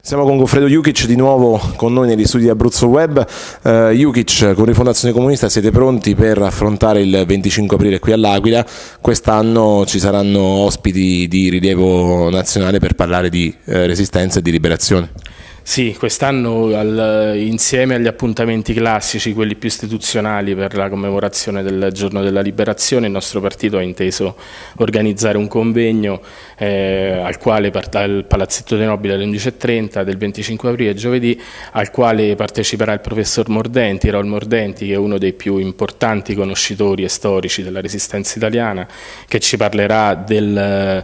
Siamo con Goffredo Jukic di nuovo con noi negli studi di Abruzzo Web. Jukic, con Rifondazione Comunista siete pronti per affrontare il 25 aprile qui all'Aquila. Quest'anno ci saranno ospiti di rilievo nazionale per parlare di resistenza e di liberazione. Sì, quest'anno insieme agli appuntamenti classici, quelli più istituzionali per la commemorazione del giorno della liberazione, il nostro partito ha inteso organizzare un convegno al quale al Palazzetto dei Nobili alle 11:30 del 25 aprile, giovedì, al quale parteciperà il professor Mordenti, Raul Mordenti, che è uno dei più importanti conoscitori e storici della resistenza italiana, che ci parlerà del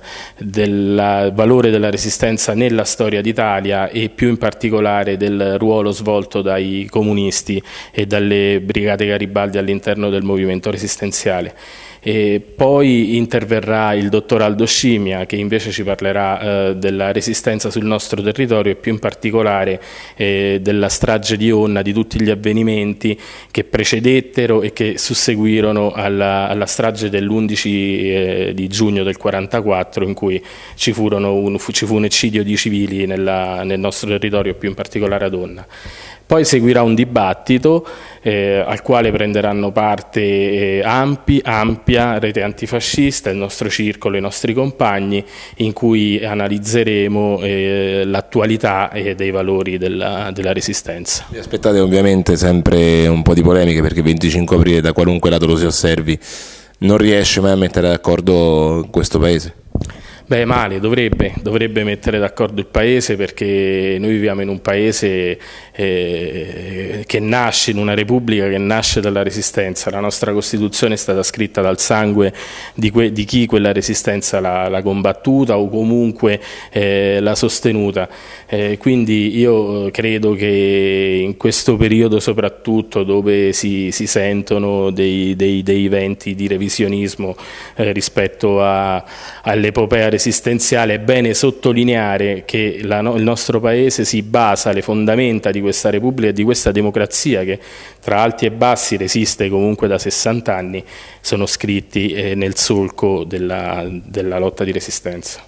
valore della resistenza nella storia d'Italia e più in particolare del ruolo svolto dai comunisti e dalle brigate Garibaldi all'interno del movimento resistenziale. E poi interverrà il dottor Aldo Scimia, che invece ci parlerà della resistenza sul nostro territorio e più in particolare della strage di Onna, di tutti gli avvenimenti che precedettero e che susseguirono alla strage dell'11 di giugno del 1944, in cui ci fu un eccidio di civili nel nostro territorio, più in particolare ad Onna. Poi seguirà un dibattito al quale prenderanno parte ampia rete antifascista, il nostro circolo, i nostri compagni, in cui analizzeremo l'attualità dei valori della resistenza. Vi aspettate ovviamente sempre un po' di polemiche, perché il 25 aprile, da qualunque lato lo si osservi, non riesce mai a mettere d'accordo questo Paese. Beh, male, dovrebbe mettere d'accordo il Paese, perché noi viviamo in un Paese che nasce, in una Repubblica che nasce dalla Resistenza. La nostra Costituzione è stata scritta dal sangue di chi quella Resistenza l'ha combattuta o comunque l'ha sostenuta. Quindi io credo che in questo periodo, soprattutto dove si sentono dei venti di revisionismo rispetto all'epopea resistenziale, è bene sottolineare che il nostro Paese si basa, le fondamenta di questa Repubblica e di questa democrazia, che tra alti e bassi resiste comunque da 60 anni, sono scritti nel solco della lotta di resistenza.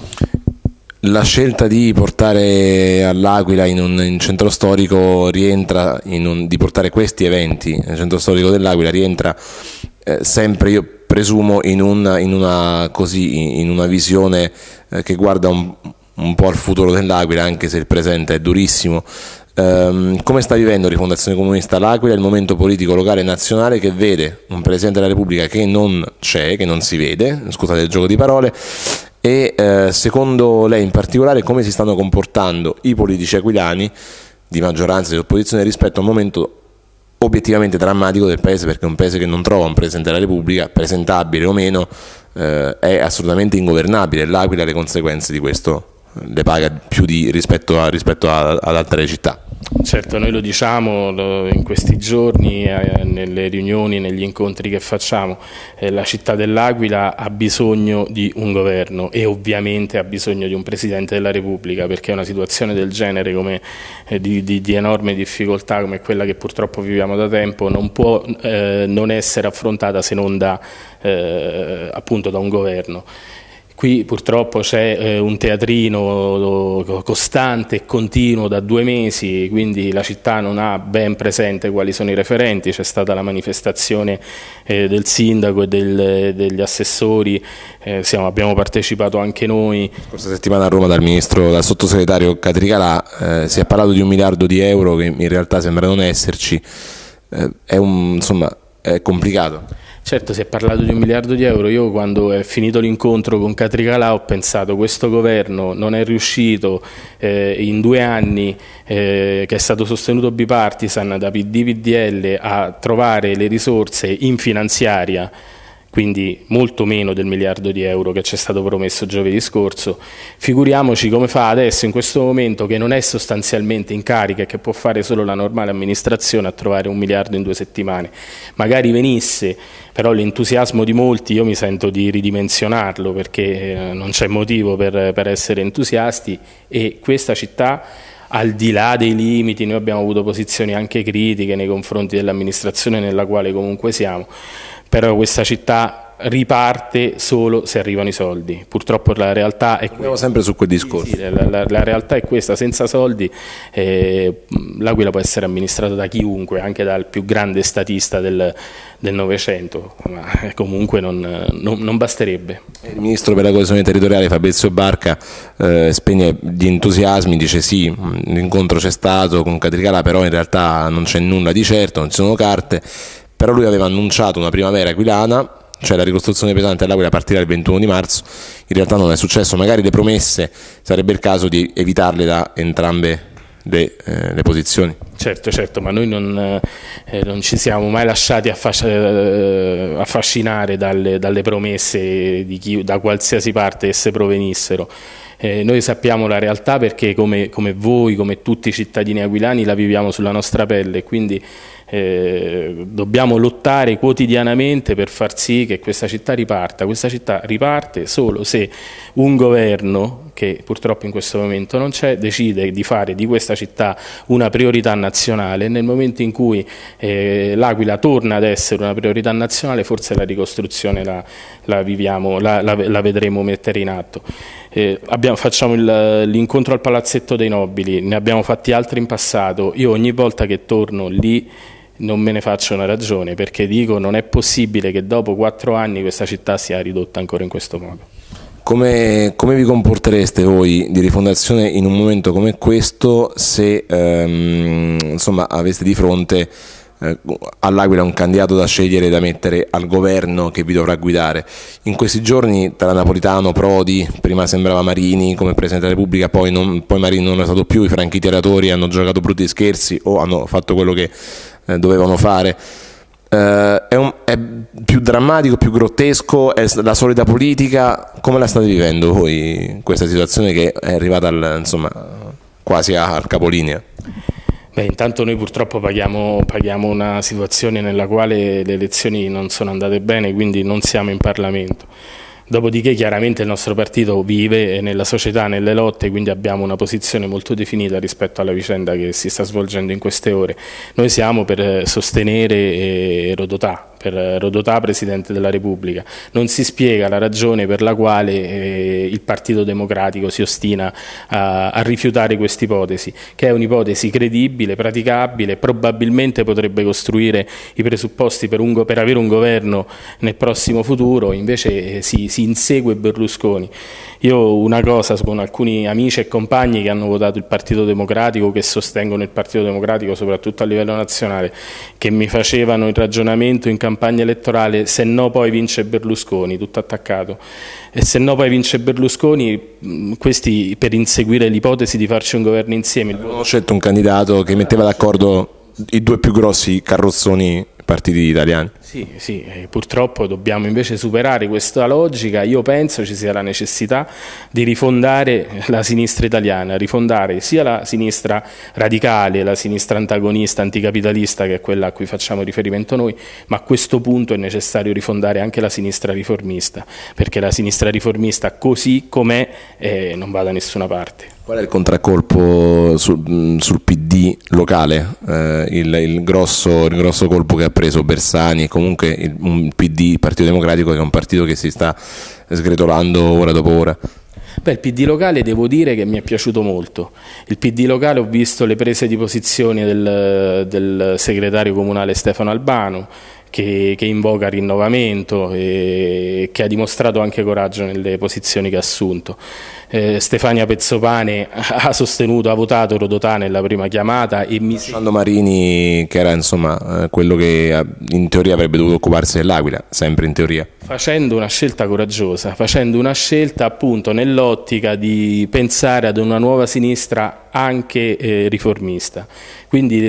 La scelta di portare all'Aquila in centro storico rientra di portare questi eventi nel centro storico dell'Aquila rientra sempre, io presumo, in una visione che guarda un po' al futuro dell'Aquila, anche se il presente è durissimo. Come sta vivendo Rifondazione Comunista l'Aquila, il momento politico locale e nazionale, che vede un Presidente della Repubblica che non c'è, che non si vede, scusate il gioco di parole, e secondo lei in particolare come si stanno comportando i politici aquilani di maggioranza e di opposizione rispetto a un momento obiettivamente drammatico del Paese, perché un Paese che non trova un Presidente della Repubblica, presentabile o meno, è assolutamente ingovernabile. L'Aquila le conseguenze di questo le paga più rispetto ad altre città. Certo, noi lo diciamo in questi giorni, nelle riunioni, negli incontri che facciamo, la città dell'Aquila ha bisogno di un governo e ovviamente ha bisogno di un Presidente della Repubblica, perché una situazione del genere, di enorme difficoltà come quella che purtroppo viviamo da tempo, non può non essere affrontata se non appunto da un governo. Qui purtroppo c'è un teatrino costante e continuo da 2 mesi, quindi la città non ha ben presente quali sono i referenti. C'è stata la manifestazione del sindaco e degli assessori, abbiamo partecipato anche noi. Questa settimana a Roma dal sottosegretario Catricalà si è parlato di 1 miliardo di euro che in realtà sembra non esserci, è complicato. Certo, si è parlato di 1 miliardo di euro. Io, quando è finito l'incontro con Catricalà, ho pensato: questo governo non è riuscito in 2 anni, che è stato sostenuto bipartisan da PD, PDL, a trovare le risorse in finanziaria, quindi molto meno del 1 miliardo di euro che ci è stato promesso giovedì scorso. Figuriamoci come fa adesso, in questo momento, che non è sostanzialmente in carica e che può fare solo la normale amministrazione, a trovare 1 miliardo in 2 settimane. Magari venisse, però l'entusiasmo di molti io mi sento di ridimensionarlo, perché non c'è motivo per essere entusiasti, e questa città, al di là dei limiti, noi abbiamo avuto posizioni anche critiche nei confronti dell'amministrazione nella quale comunque siamo, però questa città riparte solo se arrivano i soldi. Purtroppo la realtà è Andiamo sempre su quel discorso. sì, la realtà è questa: senza soldi l'Aquila può essere amministrata da chiunque, anche dal più grande statista del Novecento, ma comunque non basterebbe. Il ministro per la coesione territoriale Fabrizio Barca spegne gli entusiasmi, dice sì, l'incontro c'è stato con Catricala, però in realtà non c'è nulla di certo, non ci sono carte, però lui aveva annunciato una primavera aquilana, cioè la ricostruzione pesante all'Aquila partirà il 21 di marzo, in realtà non è successo, magari le promesse sarebbe il caso di evitarle da entrambe le posizioni. Certo, ma noi non ci siamo mai lasciati affascinare dalle promesse da qualsiasi parte esse provenissero. Noi sappiamo la realtà perché come voi, come tutti i cittadini aquilani, la viviamo sulla nostra pelle, quindi dobbiamo lottare quotidianamente per far sì che questa città riparta. Questa città riparte solo se un governo, che purtroppo in questo momento non c'è, decide di fare di questa città una priorità nazionale. Nel momento in cui l'Aquila torna ad essere una priorità nazionale, forse la ricostruzione la vedremo mettere in atto. Facciamo l'incontro al Palazzetto dei Nobili, ne abbiamo fatti altri in passato. Io ogni volta che torno lì non me ne faccio una ragione, perché dico non è possibile che dopo 4 anni questa città sia ridotta ancora in questo modo. Come vi comportereste voi di Rifondazione in un momento come questo se insomma, aveste di fronte all'Aquila un candidato da scegliere, da mettere al governo che vi dovrà guidare? In questi giorni tra Napolitano, Prodi, prima sembrava Marini come Presidente della Repubblica, poi Marini non è stato più, i franchi tiratori hanno giocato brutti scherzi o hanno fatto quello che dovevano fare. È più drammatico, più grottesco, è la solita politica? Come la state vivendo voi questa situazione che è arrivata insomma, quasi al capolinea? Beh, intanto noi purtroppo paghiamo una situazione nella quale le elezioni non sono andate bene, quindi non siamo in Parlamento. Dopodiché chiaramente il nostro partito vive nella società, nelle lotte, quindi abbiamo una posizione molto definita rispetto alla vicenda che si sta svolgendo in queste ore. Noi siamo per sostenere Rodotà, Presidente della Repubblica. Non si spiega la ragione per la quale il Partito Democratico si ostina a rifiutare questa ipotesi, che è un'ipotesi credibile, praticabile, probabilmente potrebbe costruire i presupposti per avere un governo nel prossimo futuro. Invece si insegue Berlusconi. Io una cosa, con alcuni amici e compagni che hanno votato il Partito Democratico, che sostengono il Partito Democratico soprattutto a livello nazionale, che mi facevano il ragionamento in campagna elettorale: se no poi vince Berlusconi, tutto attaccato, e se no poi vince Berlusconi, questi per inseguire l'ipotesi di farci un governo insieme. Abbiamo scelto un candidato che metteva d'accordo i due più grossi carrozzoni partiti italiani. Sì, purtroppo dobbiamo invece superare questa logica. Io penso ci sia la necessità di rifondare la sinistra italiana, rifondare sia la sinistra radicale, la sinistra antagonista, anticapitalista, che è quella a cui facciamo riferimento noi, ma a questo punto è necessario rifondare anche la sinistra riformista, perché la sinistra riformista così com'è non va da nessuna parte. Qual è il contraccolpo sul PD locale, il grosso colpo che ha preso Bersani e comunque un PD, il Partito Democratico, che è un partito che si sta sgretolando ora dopo ora? Beh, il PD locale devo dire che mi è piaciuto molto. Il PD locale, ho visto le prese di posizione del segretario comunale Stefano Albano, che invoca rinnovamento e che ha dimostrato anche coraggio nelle posizioni che ha assunto. Stefania Pezzopane ha votato Rodotà nella prima chiamata e lasciando Marini, che era insomma quello che in teoria avrebbe dovuto occuparsi dell'Aquila, sempre in teoria. Facendo una scelta coraggiosa, facendo una scelta appunto nell'ottica di pensare ad una nuova sinistra anche riformista. Quindi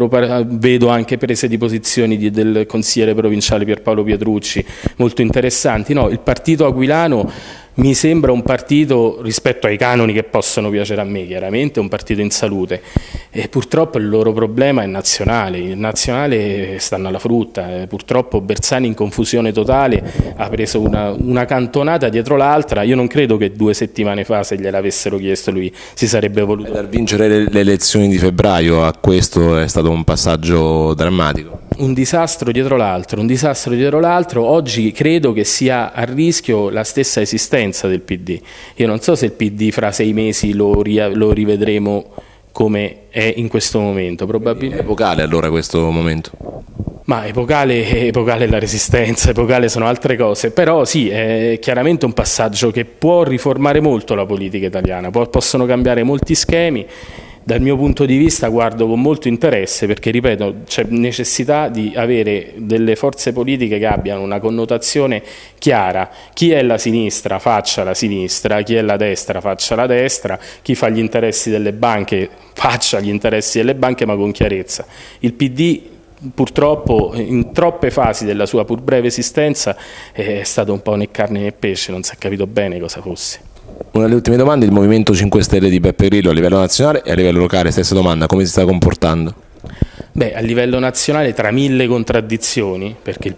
vedo anche prese di posizioni del consigliere provinciale Pierpaolo Pietrucci molto interessanti. No, il partito aquilano mi sembra un partito, rispetto ai canoni che possono piacere a me, chiaramente un partito in salute, e purtroppo il loro problema è nazionale. Il nazionale stanno alla frutta. Purtroppo Bersani in confusione totale ha preso una cantonata dietro l'altra. Io non credo che 2 settimane fa, se gliel'avessero chiesto, lui si sarebbe voluto. Per vincere le elezioni di febbraio, a questo è stato un passaggio drammatico. un disastro dietro l'altro, un disastro dietro l'altro. Oggi credo che sia a rischio la stessa esistenza del PD. Io non so se il PD fra 6 mesi lo rivedremo come è in questo momento. Probabilmente è epocale allora questo momento. Ma epocale è la Resistenza, epocale sono altre cose, però sì, è chiaramente un passaggio che può riformare molto la politica italiana, possono cambiare molti schemi. Dal mio punto di vista guardo con molto interesse perché, ripeto, c'è necessità di avere delle forze politiche che abbiano una connotazione chiara. Chi è la sinistra faccia la sinistra, chi è la destra faccia la destra, chi fa gli interessi delle banche faccia gli interessi delle banche, ma con chiarezza. Il PD purtroppo in troppe fasi della sua pur breve esistenza è stato un po' né carne né pesce, non si è capito bene cosa fosse. Una delle ultime domande: il Movimento 5 Stelle di Beppe Grillo a livello nazionale e a livello locale, stessa domanda, come si sta comportando? Beh, a livello nazionale tra mille contraddizioni, perché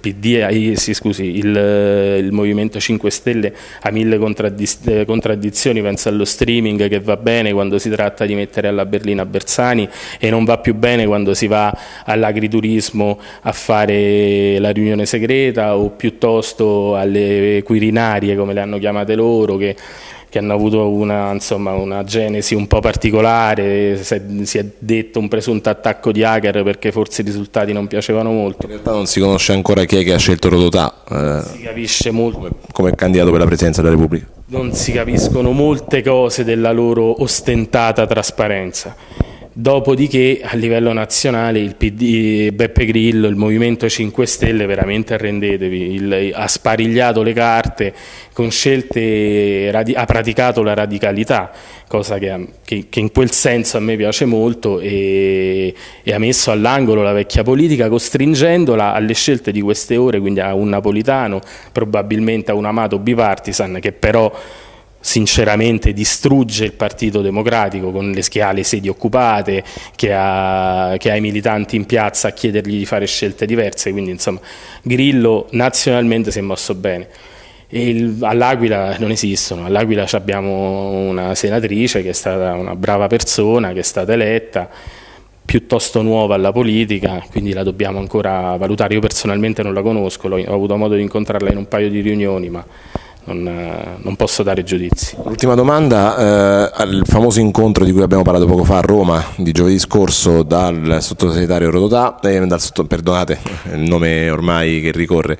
il Movimento 5 Stelle ha mille contraddizioni, penso allo streaming che va bene quando si tratta di mettere alla berlina Bersani e non va più bene quando si va all'agriturismo a fare la riunione segreta, o piuttosto alle Quirinarie, come le hanno chiamate loro, che hanno avuto una genesi un po' particolare. Si è detto un presunto attacco di hacker perché forse i risultati non piacevano molto. In realtà non si conosce ancora chi è che ha scelto Rodotà si capisce molto come candidato per la presidenza della Repubblica. Non si capiscono molte cose della loro ostentata trasparenza. Dopodiché a livello nazionale il PD, Beppe Grillo, il Movimento 5 Stelle, veramente arrendetevi, ha sparigliato le carte con scelte, ha praticato la radicalità, cosa che in quel senso a me piace molto, e ha messo all'angolo la vecchia politica costringendola alle scelte di queste ore, quindi a un Napolitano, probabilmente a un Amato bipartisan, che però sinceramente distrugge il Partito Democratico con le sedi occupate, che ha i militanti in piazza a chiedergli di fare scelte diverse. Quindi insomma Grillo nazionalmente si è mosso bene. All'Aquila non esistono. All'Aquila abbiamo una senatrice che è stata una brava persona, che è stata eletta, piuttosto nuova alla politica, quindi la dobbiamo ancora valutare. Io personalmente non la conosco, ho avuto modo di incontrarla in un paio di riunioni, ma non posso dare giudizi. L'ultima domanda: al famoso incontro di cui abbiamo parlato poco fa a Roma di giovedì scorso dal sottosegretario Rodotà, perdonate il nome ormai che ricorre,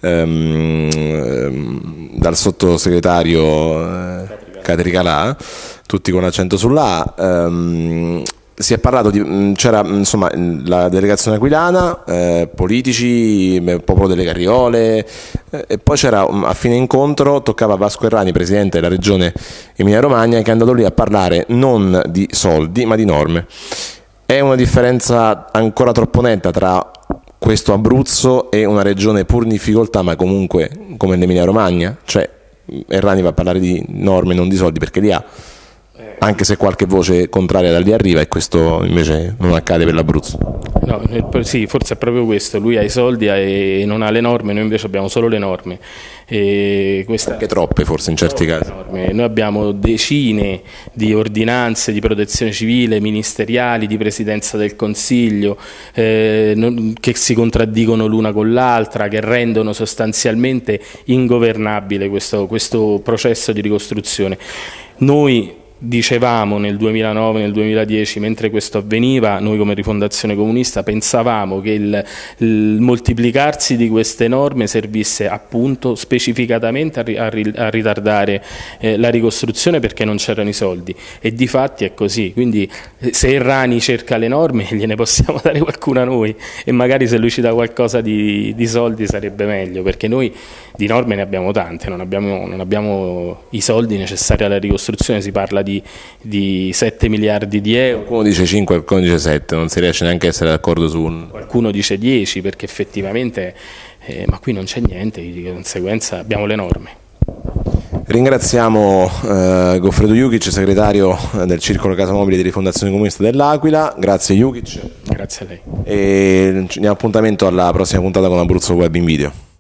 dal sottosegretario Catricalà, tutti con l'accento sull'A, si è parlato c'era insomma la delegazione aquilana, politici, popolo delle Carriole, e poi c'era a fine incontro toccava Vasco Errani, presidente della regione Emilia-Romagna, che è andato lì a parlare non di soldi ma di norme. È una differenza ancora troppo netta tra questo Abruzzo e una regione pur in difficoltà ma comunque come l'Emilia-Romagna? Cioè Errani va a parlare di norme, non di soldi, perché li ha, anche se qualche voce contraria da lì arriva, e questo invece non accade per l'Abruzzo. No, sì, forse è proprio questo: lui ha i soldi e non ha le norme, noi invece abbiamo solo le norme. Anche troppe forse in certi casi. Noi abbiamo decine di ordinanze di protezione civile, ministeriali, di Presidenza del Consiglio, che si contraddicono l'una con l'altra, che rendono sostanzialmente ingovernabile questo processo di ricostruzione. Noi dicevamo nel 2009, nel 2010, mentre questo avveniva, noi come Rifondazione Comunista pensavamo che il moltiplicarsi di queste norme servisse appunto specificatamente a ritardare la ricostruzione, perché non c'erano i soldi, e di fatti è così. Quindi se Errani cerca le norme gliene possiamo dare qualcuna noi, e magari se lui ci dà qualcosa di soldi sarebbe meglio, perché noi di norme ne abbiamo tante, non abbiamo i soldi necessari alla ricostruzione. Si parla di 7 miliardi di euro. Qualcuno dice 5, qualcuno dice 7, non si riesce neanche a essere d'accordo su Qualcuno dice 10, perché effettivamente, ma qui non c'è niente, di conseguenza abbiamo le norme. Ringraziamo Goffredo Jukic, segretario del Circolo Casa Mobile di Rifondazione Comunista dell'Aquila. Grazie Jukic. Grazie a lei. E ci diamo appuntamento alla prossima puntata con Abruzzo Web in video.